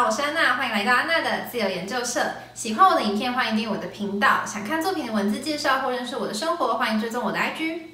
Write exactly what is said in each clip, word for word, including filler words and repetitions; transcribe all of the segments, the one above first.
好，我是安娜，欢迎来到安娜的自由研究社。喜欢我的影片，欢迎订阅我的频道。想看作品的文字介绍或认识我的生活，欢迎追踪我的 I G。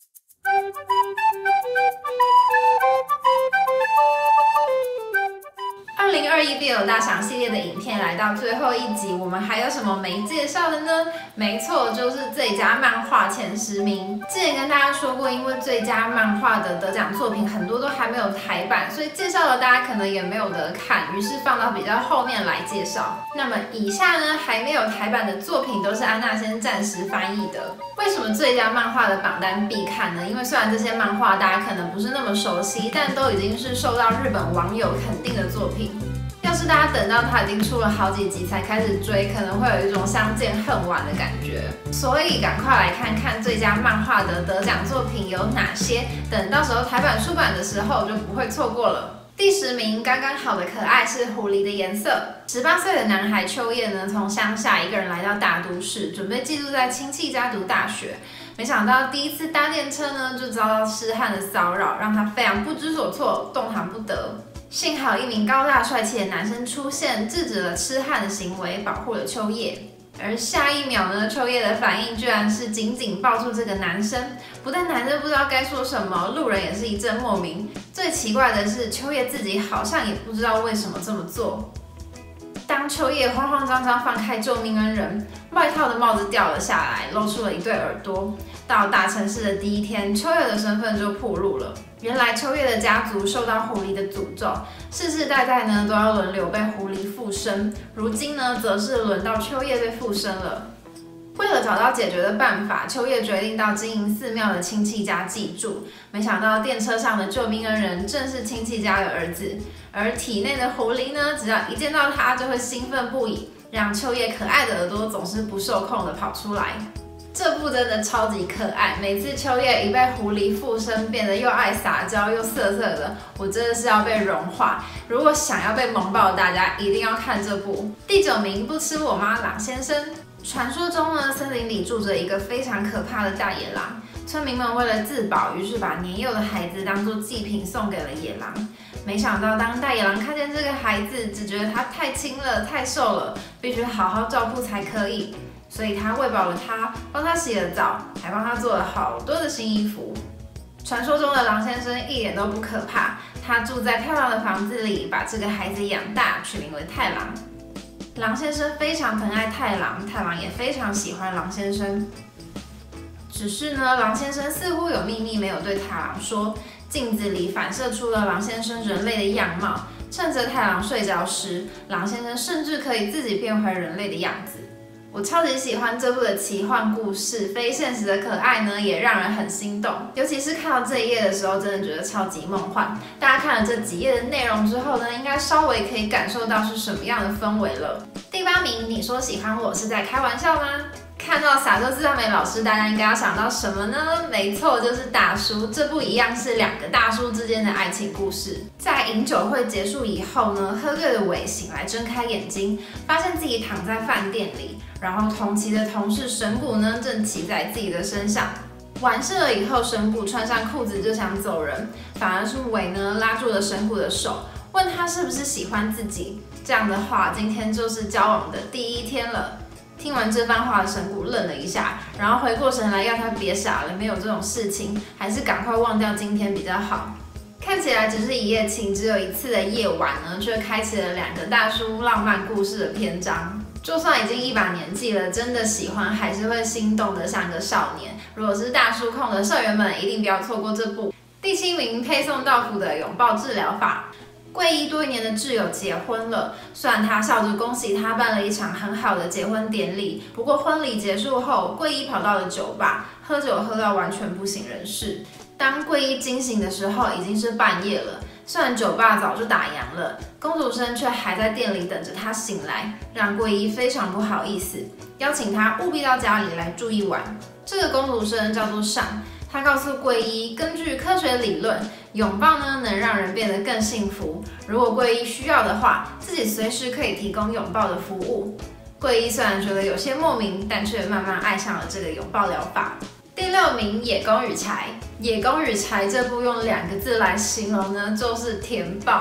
二零二一 B L 大赏系列的影片来到最后一集，我们还有什么没介绍的呢？没错，就是最佳漫画前十名。之前跟大家说过，因为最佳漫画的得奖作品很多都还没有台版，所以介绍了大家可能也没有得看，于是放到比较后面来介绍。那么以下呢，还没有台版的作品都是安娜先暂时翻译的。为什么最佳漫画的榜单必看呢？因为虽然这些漫画大家可能不是那么熟悉，但都已经是受到日本网友肯定的作品。要是大家等到它已经出了好几集才开始追，可能会有一种相见恨晚的感觉。所以赶快来看看最佳漫画的得奖作品有哪些，等到时候台版出版的时候就不会错过了。第十名，刚刚好的可爱是狐狸的颜色。十八岁的男孩秋叶呢，从乡下一个人来到大都市，准备寄住在亲戚家读大学。没想到第一次搭电车呢，就遭到痴汉的骚扰，让他非常不知所措，动弹不得。幸好一名高大帅气的男生出现，制止了痴汉的行为，保护了秋叶。而下一秒呢，秋叶的反应居然是紧紧抱住这个男生，不但男生不知道该说什么，路人也是一阵莫名。最奇怪的是，秋叶自己好像也不知道为什么这么做。当秋叶慌慌张张放开救命恩人，外套的帽子掉了下来，露出了一对耳朵。到大城市的第一天，秋叶的身份就暴露了。原来秋叶的家族受到狐狸的诅咒，世世代代呢都要轮流被狐狸附身。如今呢，则是轮到秋叶被附身了。为了找到解决的办法，秋叶决定到经营寺庙的亲戚家寄住。没想到电车上的救命恩人正是亲戚家的儿子，而体内的狐狸呢，只要一见到他就会兴奋不已，让秋叶可爱的耳朵总是不受控的跑出来。这部真的超级可爱，每次秋叶一被狐狸附身，变得又爱撒娇又色色的，我真的是要被融化。如果想要被萌爆的大家，一定要看这部。第九名，不吃我妈狼先生。传说中呢，森林里住着一个非常可怕的大野狼。村民们为了自保，于是把年幼的孩子当作祭品送给了野狼。没想到，当大野狼看见这个孩子，只觉得他太轻了、太瘦了，必须好好照顾才可以。所以他喂饱了他，帮他洗了澡，还帮他做了好多的新衣服。传说中的狼先生一点都不可怕，他住在漂亮的房子里，把这个孩子养大，取名为太郎。狼先生非常疼爱太郎，太郎也非常喜欢狼先生。只是呢，狼先生似乎有秘密没有对太郎说。镜子里反射出了狼先生人类的样貌，趁着太郎睡着时，狼先生甚至可以自己变回人类的样子。我超级喜欢这部的奇幻故事，非现实的可爱呢，也让人很心动。尤其是看到这一页的时候，真的觉得超级梦幻。大家看了这几页的内容之后呢，应该稍微可以感受到是什么样的氛围了。第八名，你说喜欢我是在开玩笑吗？看到撒娇自赞美老师，大家应该要想到什么呢？没错，就是大叔。这部一样是两个大叔之间的爱情故事。在饮酒会结束以后呢，喝醉的伟醒来睁开眼睛，发现自己躺在饭店里，然后同期的同事神谷呢正骑在自己的身上。完事了以后，神谷穿上裤子就想走人，反而是伟呢拉住了神谷的手，问他是不是喜欢自己。这样的话，今天就是交往的第一天了。听完这番话的神谷愣了一下，然后回过神来要他别傻了，没有这种事情，还是赶快忘掉今天比较好。看起来只是一夜情，只有一次的夜晚呢，却开启了两个大叔浪漫故事的篇章。就算已经一把年纪了，真的喜欢还是会心动的像个少年。如果是大叔控的社员们，一定不要错过这部。第七名，配送到府的拥抱治疗法。桂一多年的挚友结婚了，虽然他笑着恭喜他办了一场很好的结婚典礼，不过婚礼结束后，桂一跑到了酒吧，喝酒喝到完全不省人事。当桂一惊醒的时候，已经是半夜了。虽然酒吧早就打烊了，公主生却还在店里等着他醒来，让桂一非常不好意思，邀请他务必到家里来住一晚。这个公主生叫做上。他告诉桂一，根据科学理论，拥抱呢能让人变得更幸福。如果桂一需要的话，自己随时可以提供拥抱的服务。桂一虽然觉得有些莫名，但却慢慢爱上了这个拥抱疗法。第六名，野宫羽柴。野宫羽柴这部用两个字来形容呢，就是甜爆。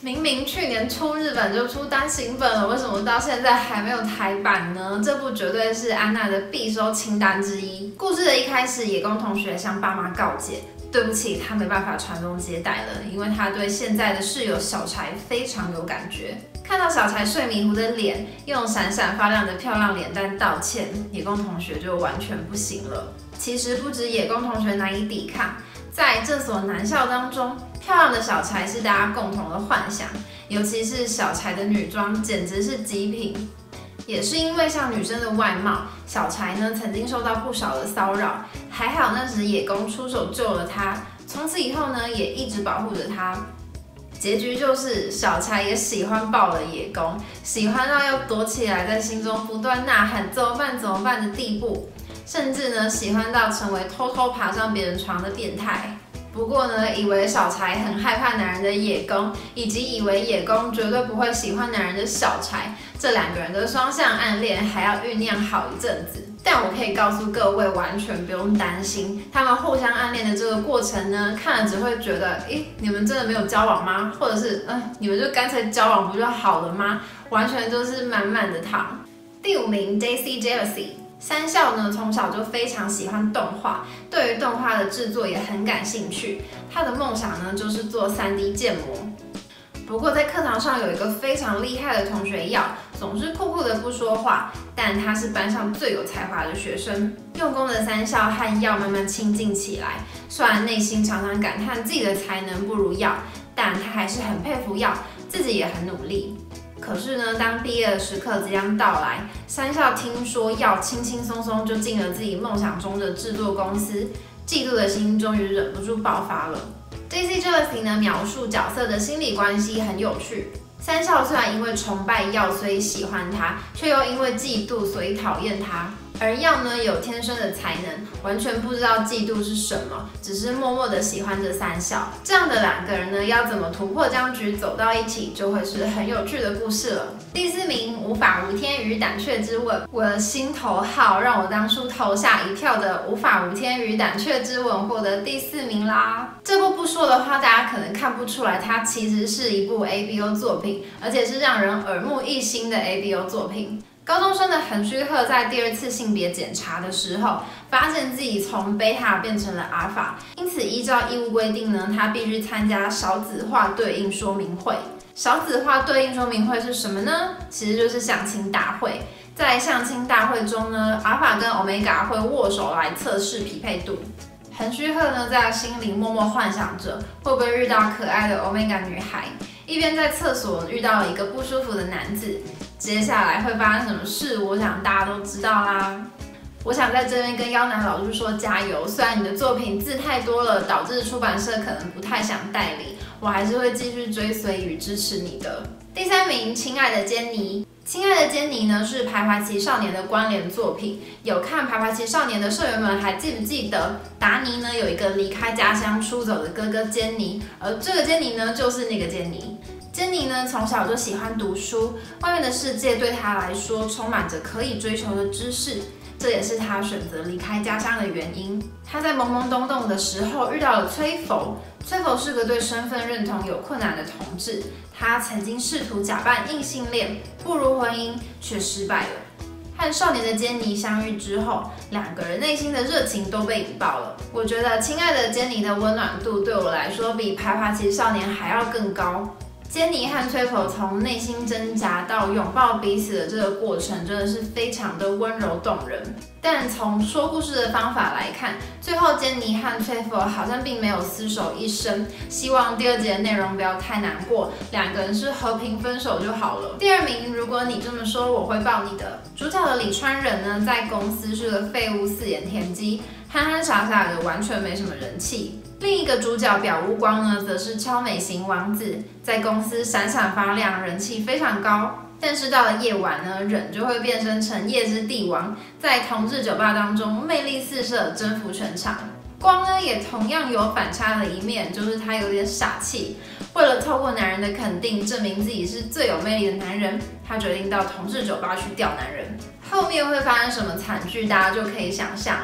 明明去年出日本就出单行本了，为什么到现在还没有台版呢？这部绝对是安娜的必收清单之一。故事的一开始，野宫同学向爸妈告解，对不起，他没办法传宗接代了，因为他对现在的室友小柴非常有感觉。看到小柴睡迷糊的脸，用闪闪发亮的漂亮脸蛋道歉，野宫同学就完全不行了。其实不止野宫同学难以抵抗，在这所男校当中，漂亮的小柴是大家共同的幻想，尤其是小柴的女装简直是极品。也是因为像女生的外貌，小柴呢曾经受到不少的骚扰，还好那时野宫出手救了她，从此以后呢也一直保护着她。结局就是小柴也喜欢爆了野宫，喜欢到要躲起来，在心中不断呐喊怎么办怎么办的地步，甚至呢喜欢到成为偷偷爬上别人床的变态。不过呢，以为小柴很害怕男人的野宫，以及以为野宫绝对不会喜欢男人的小柴，这两个人的双向暗恋还要酝酿好一阵子。但我可以告诉各位，完全不用担心，他们互相暗恋的这个过程呢，看了只会觉得，诶，你们真的没有交往吗？或者是，嗯、呃，你们就干脆交往不就好了吗？完全就是满满的糖。第五名 ，Daisy Jealousy。三校呢从小就非常喜欢动画，对于动画的制作也很感兴趣。他的梦想呢就是做 三 D 建模。不过在课堂上有一个非常厉害的同学耀，总是酷酷的不说话，但他是班上最有才华的学生。用功的三校和耀慢慢亲近起来，虽然内心常常感叹自己的才能不如耀，但他还是很佩服耀，自己也很努力。可是呢，当毕业的时刻即将到来，三校听说耀轻轻松松就进了自己梦想中的制作公司，嫉妒的心终于忍不住爆发了。Daisy Jealousy 呢描述角色的心理关系很有趣。三校虽然因为崇拜耀所以喜欢他，却又因为嫉妒所以讨厌他。而耀呢有天生的才能，完全不知道嫉妒是什么，只是默默的喜欢着三校。这样的两个人呢，要怎么突破僵局走到一起，就会是很有趣的故事了。第四名，无法无天与胆怯之吻，我的心头好，让我当初投下一票的无法无天与胆怯之吻获得第四名啦。这部不说的话，大家可能看不出来，它其实是一部 A B O 作品，而且是让人耳目一新的 A B O 作品。高中生的横须贺在第二次性别检查的时候，发现自己从贝塔变成了阿法，因此依照义务规定呢，他必须参加少子化对应说明会。少子化对应说明会是什么呢？其实就是相亲大会。在相亲大会中呢，阿法跟欧米伽会握手来测试匹配度。横须贺呢，在心里默默幻想着会不会遇到可爱的欧米伽女孩，一边在厕所遇到了一个不舒服的男子。接下来会发生什么事，我想大家都知道啦。我想在这边跟妖男老师说加油，虽然你的作品字太多了，导致出版社可能不太想代理，我还是会继续追随与支持你的。第三名，亲爱的坚尼。亲爱的坚尼呢是排华奇少年的关联作品，有看排华奇少年的社员们还记不记得达尼呢有一个离开家乡出走的哥哥坚尼，而这个坚尼呢就是那个坚尼。坚尼呢从小就喜欢读书，外面的世界对他来说充满着可以追求的知识，这也是他选择离开家乡的原因。他在懵懵懂懂的时候遇到了崔佛，崔佛是个对身份认同有困难的同志，他曾经试图假扮异性恋，步入婚姻，却失败了。和少年的坚尼相遇之后，两个人内心的热情都被引爆了。我觉得亲爱的坚尼的温暖度对我来说比排华奇少年还要更高。坚尼和崔佛从内心挣扎到拥抱彼此的这个过程，真的是非常的温柔动人。但从说故事的方法来看，最后坚尼和崔佛好像并没有厮守一生。希望第二集的内容不要太难过，两个人是和平分手就好了。第二名，如果你这么说，我会抱你的。主角的李川仁呢，在公司是个废物四眼田鸡，憨憨傻傻的，完全没什么人气。另一个主角表无光呢，则是超美型王子，在公司闪闪发亮，人气非常高。但是到了夜晚呢，忍就会变身成夜之帝王，在同志酒吧当中魅力四射，征服全场。光呢也同样有反差的一面，就是他有点傻气。为了透过男人的肯定，证明自己是最有魅力的男人，他决定到同志酒吧去钓男人。后面会发生什么惨剧，大家就可以想象了。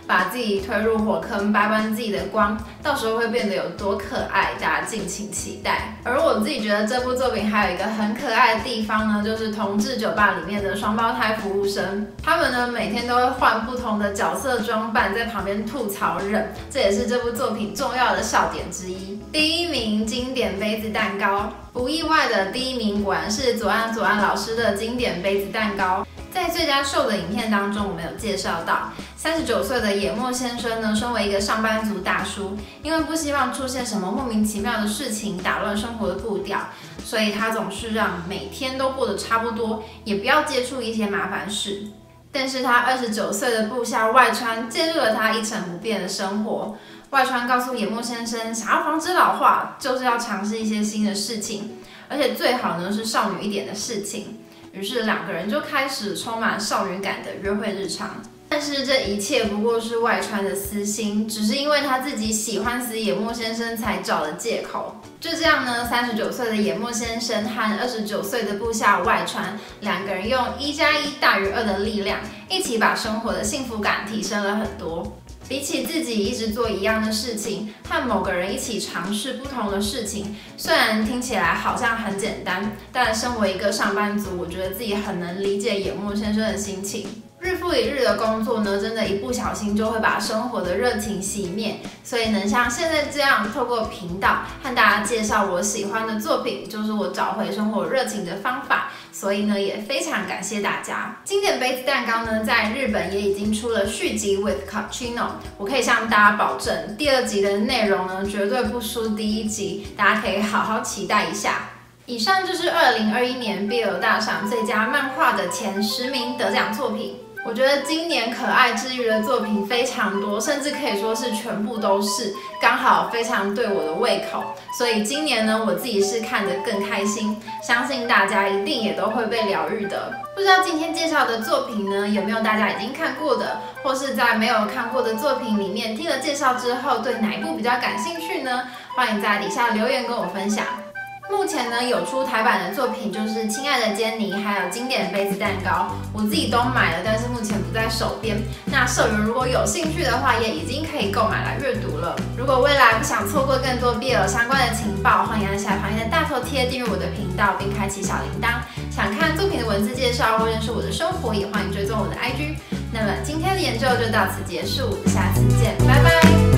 把自己推入火坑，掰弯自己的光，到时候会变得有多可爱，大家敬请期待。而我自己觉得这部作品还有一个很可爱的地方呢，就是同志酒吧里面的双胞胎服务生，他们呢每天都会换不同的角色装扮，在旁边吐槽人，这也是这部作品重要的笑点之一。第一名经典杯子蛋糕，不意外的第一名果然是左岸左岸老师的经典杯子蛋糕。在最佳秀的影片当中，我们有介绍到，三十九岁的野墨先生呢，身为一个上班族大叔，因为不希望出现什么莫名其妙的事情打乱生活的步调，所以他总是让每天都过得差不多，也不要接触一些麻烦事。但是他二十九岁的部下外川介入了他一成不变的生活。外川告诉野墨先生，想要防止老化，就是要尝试一些新的事情，而且最好呢是少女一点的事情。于是两个人就开始充满少女感的约会日常。但是这一切不过是外川的私心，只是因为他自己喜欢死野墨先生才找的借口。就这样呢，三十九岁的野墨先生和二十九岁的部下外川两个人用一加一大于二的力量，一起把生活的幸福感提升了很多。比起自己一直做一样的事情，和某个人一起尝试不同的事情，虽然听起来好像很简单，但身为一个上班族，我觉得自己很能理解野墨先生的心情。日复一日的工作呢，真的一不小心就会把生活的热情熄灭，所以能像现在这样透过频道和大家介绍我喜欢的作品，就是我找回生活热情的方法。所以呢，也非常感谢大家。经典杯子蛋糕呢，在日本也已经出了续集 with cappuccino， 我可以向大家保证，第二集的内容呢，绝对不输第一集，大家可以好好期待一下。以上就是二零二一年 B L 大赏最佳漫画的前十名得奖作品。我觉得今年可爱治愈的作品非常多，甚至可以说是全部都是，刚好非常对我的胃口。所以今年呢，我自己是看得更开心，相信大家一定也都会被疗愈的。不知道今天介绍的作品呢，有没有大家已经看过的，或是在没有看过的作品里面听了介绍之后，对哪一部比较感兴趣呢？欢迎在底下留言跟我分享。目前呢有出台版的作品就是《亲爱的坚尼》，还有《经典杯子蛋糕》，我自己都买了，但是目前不在手边。那社员如果有兴趣的话，也已经可以购买来阅读了。如果未来不想错过更多 B L 相关的情报，欢迎按下旁边的大头贴订阅我的频道，并开启小铃铛。想看作品的文字介绍或认识我的生活，也欢迎追踪我的 I G。那么今天的研究就到此结束，下次见，拜拜。